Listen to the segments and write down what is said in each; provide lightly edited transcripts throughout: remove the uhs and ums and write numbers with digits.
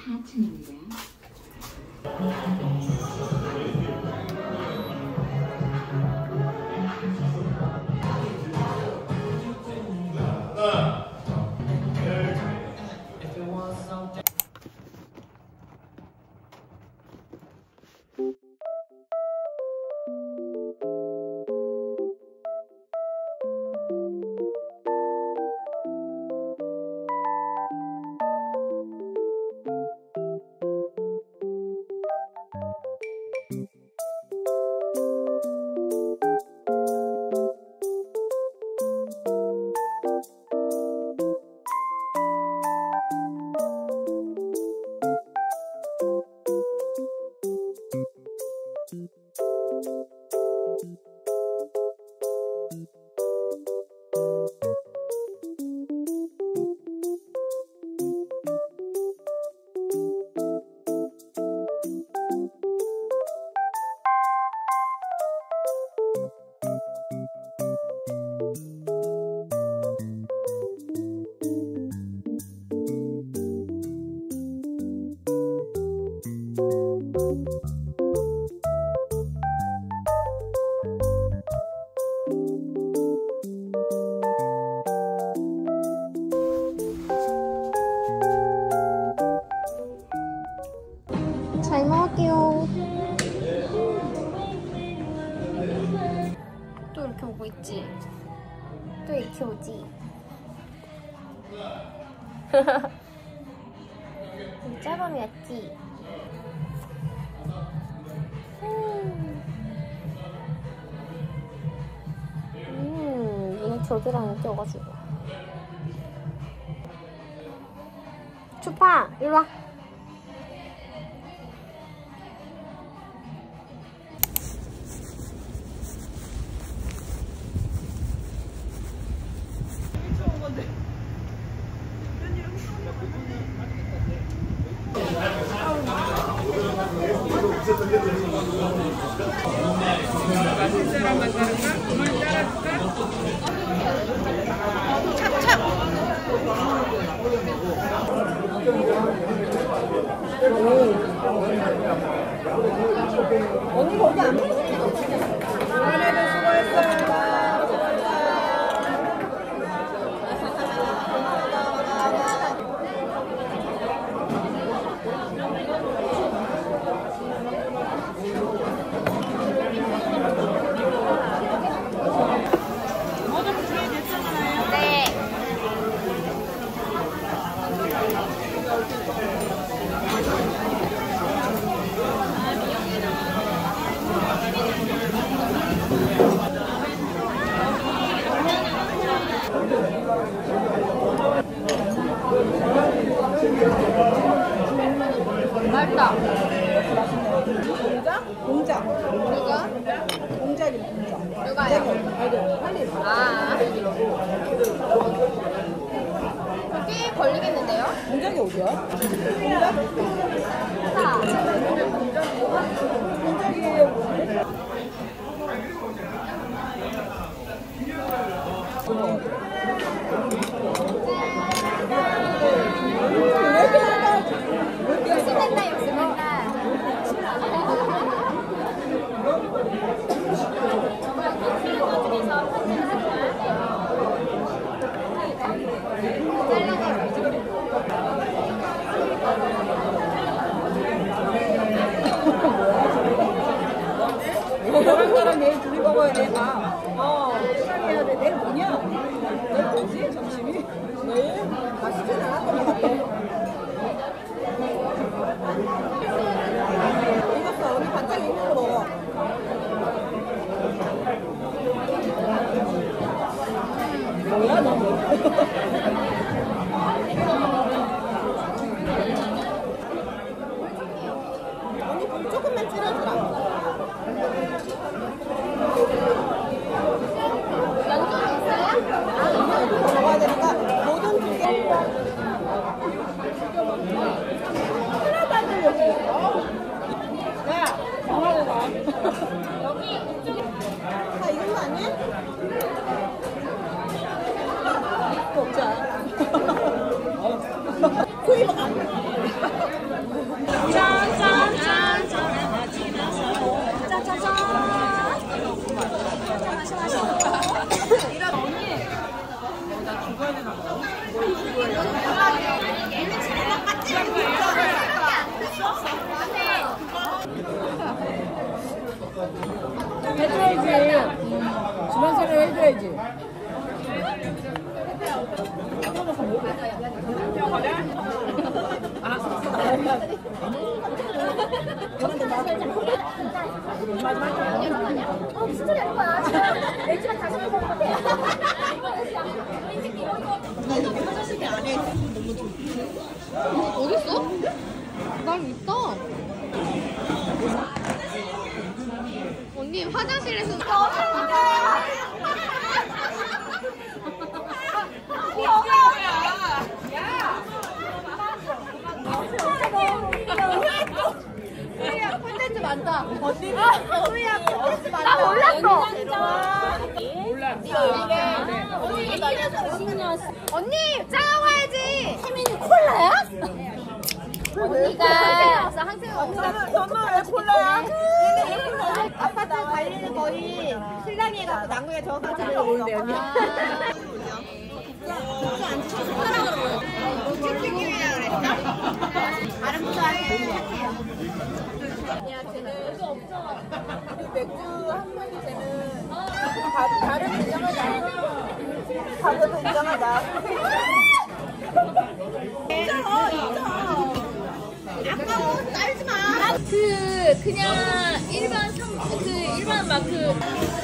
4층입니다. 잘 먹을게요. 또 이렇게 오고 있지? 또 이렇게 오지? 짜밤이었지? 눈에 겨드랑이 껴가지고. 추파! 일로와! 언니 거기 안 이번에도 수고했습니다. 모두 준비됐잖아요. 네. 맛있다. 공작? 누가? 공작이 공작. 누가요? 빨리. 아. 꽤 걸리겠는데요? 공작이 어디야? 사. 욕심낸다, 욕심낸다. 너랑 나랑 내일 둘이 먹어야 돼. 시작해야 돼. 내일 뭐냐? 내일 뭐지? 점심이? 내일? 맛있진 않았던 것 같아. 익었어. 언니 반짝 익는 거 먹어. 뭐야, 너 뭐? 언니 불 조금만 줄여주라. 연주는 있어요? 먹어야 되니까 모든 두 개. 하나도 안 들려지. 야, 정말로 나. 여기 이쪽에. 다 익은 거 아니야? 먹자. 해줘야지. 지난번에 해줘야지. 무슨 소리 하는 거야? 지금 LG가 다시 한번 볼게. 어딨어? 난 있다. 언니 화장실에서 소희야 콘텐츠 많다. 언니. 소희야 콘텐츠 많다. 나 몰랐어. 언니 짜고 가야지. 혜민이 콜라야? 언니가 항상 너는 왜 콜라야? 아파트 관리를 거의 신랑이 해갖고 남궁에 저까지 오는데 언니. 치킨이라 그랬다. 아름다워. 야, 쟤는 맥주 한 병이 쟤는 다른 인정하자. 다른 인정하자. 아까워 딸지 마. 그냥 일반 마크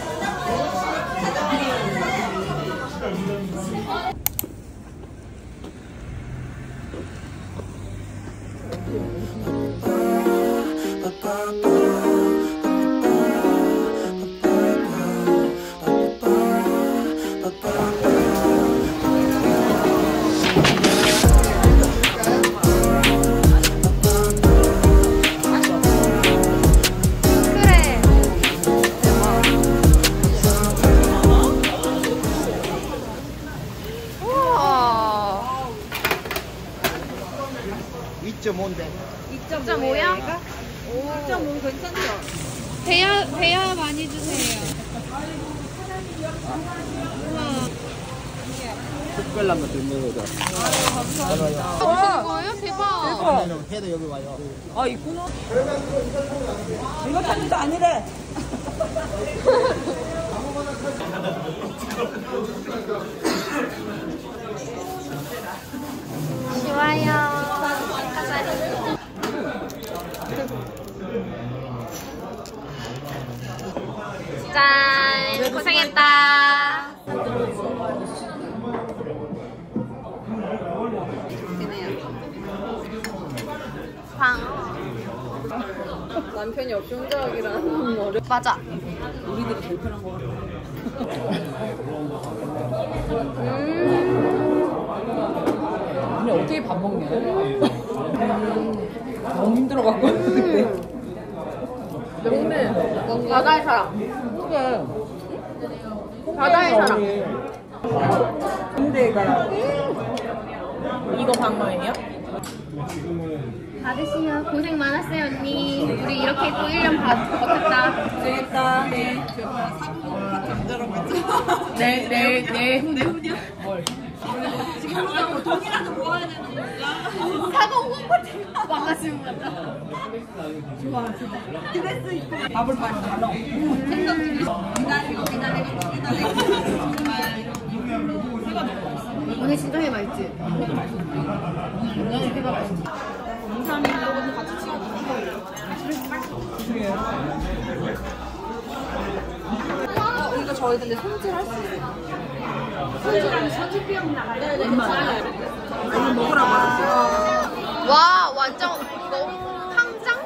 우와 2.5인데 2.5야? 2.5 괜찮죠? 대야 많이 주세요. 특별한 거 들면 오자. 오시는 거예요? 대박. 해도 여기 와요. 아, 있구나. 이거 타는 거 아니래. 좋아요. 짠 고생했다. 남편이 없이 혼자 하기란 어려. 맞아. 우리들이 제일 편한 거 같아. 근데 어떻게 밥 먹냐? 너무 힘들어갖고 그때. 먹네. 바다의 사람. 그래. 바다의 사람. 근데가 이거 방어예요? 받으시오. 고생 많았어요 언니. 우리 이렇게 또 1년 버텼다. 재밌다. 네. 네 후년. 지금 돈이라도 모아야 되는 건가? 사과 홍보팀 망가지는 것 같다. 좋아, 진짜. 드레스 입고 밥을 많이 다 넣어. 오늘 진짜 회 맛있지? 오늘 회가 맛있지? 이거 저희 근데 손질할 수 있어요. 이거 먹으라고 하셨어요. 와 완전 너무 탕장?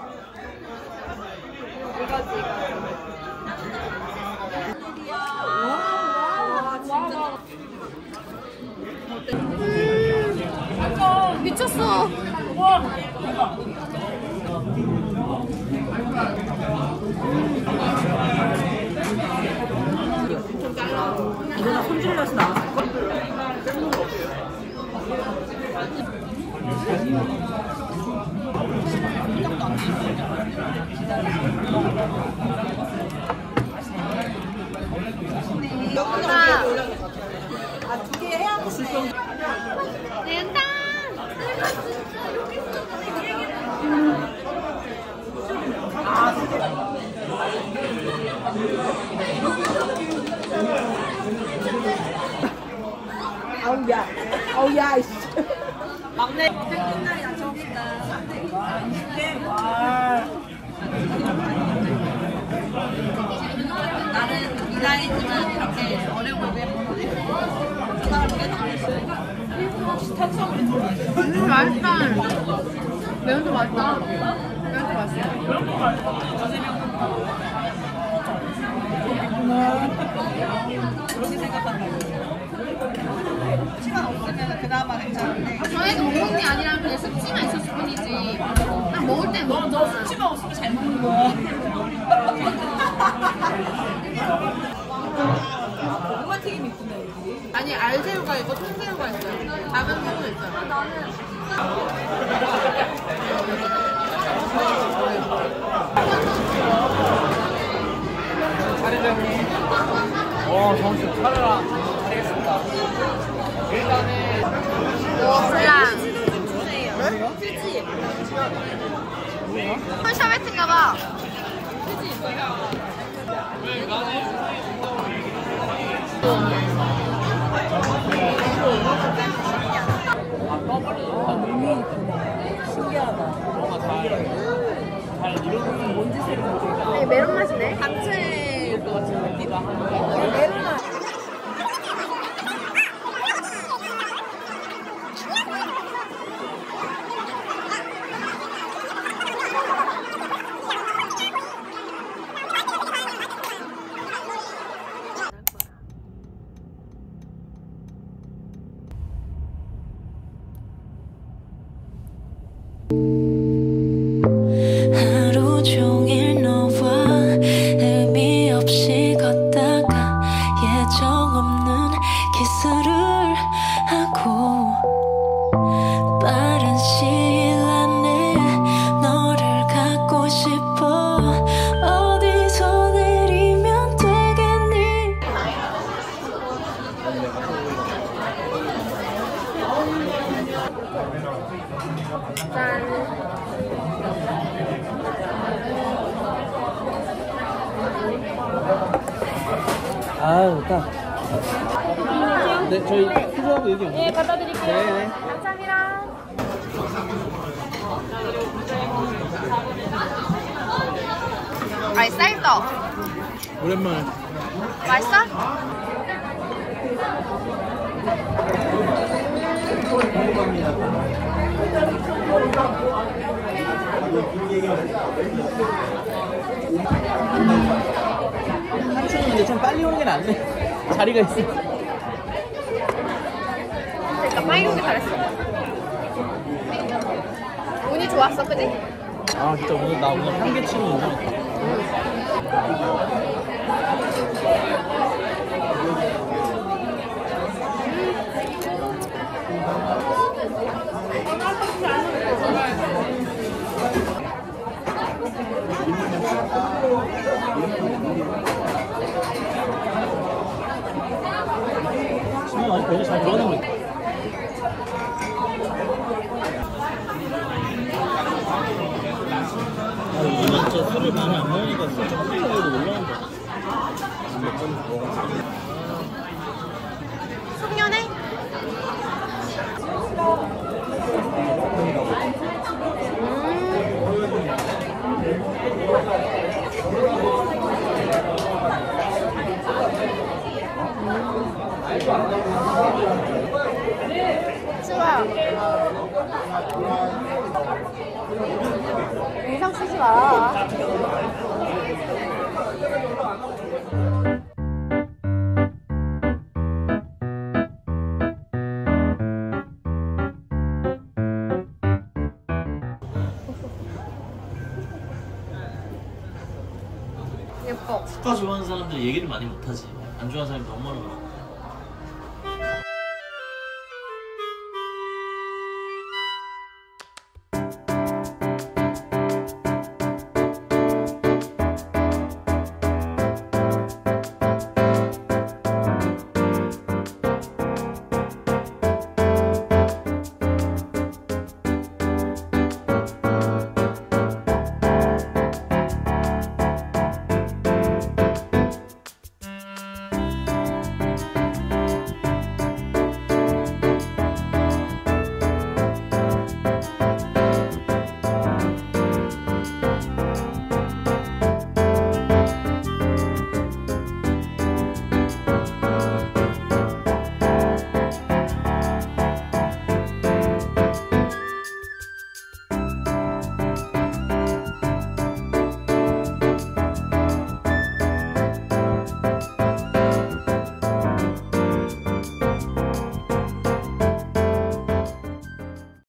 미쳤어. 이거는 손질해서 나왔을걸? 아, 2개 해야 돼. 된다. 아, 아우 야. 아우 야. 이씨. 막내 생일날이 낮춰봅시다. 나는 이 나이지만 이렇게 어려운 거 예쁘네. 저 사람 계속 맛있다. 매운도 맛있다. 매운도 맛있어. 그렇게 생각한다고. 시간 없으면 그나마 괜찮은데. 저희도 못 먹는 게 아니라 그냥 숙취만 있었을 뿐이지. 그냥 먹을 땐 먹어. 너 숙취만 없으면 잘 먹는 거야. 고구마 튀김 있구나 여기. 아니 알새우가 있고 통새우가 있어요. 작은 새우도 있어요. 정신 차려라. 알겠습니다. 일단은 콜샤베트인가 봐. 아니, 메론 맛이네. 당채일 것 같은 느낌. 하루 종일 너와 의미 없이 걷다가 예정 없는 키스를 하고 빠른 시일 안에 너를 갖고 싶어 어디서 내리면 되겠니. 아, 좋다. 네, 저희 수저하고 여기 없나요? 네, 갖다 드릴게요. 네. 감사합니다. 맛있어, 쌀떡. 오랜만에. 맛있어? 삼촌인데 좀 빨리 오는 게 낫네. 자리가 있어. 그러니까 빨리 오길 잘했어. 운이 좋았어, 그지? 아, 진짜 오늘 나 오늘 한개 치는 인정. 신경 아직 별로 잘 들어가는 거 있다. 아, 이거는 진짜 술을 많이 안 먹으니까 술 조금 먹어도 올라간다. 송년회? 좋아. 인상 쓰지 마. 예뻐. 스파 좋아하는 사람들 얘기를 많이 못하지. 안 좋아하는 사람이 너무 많아.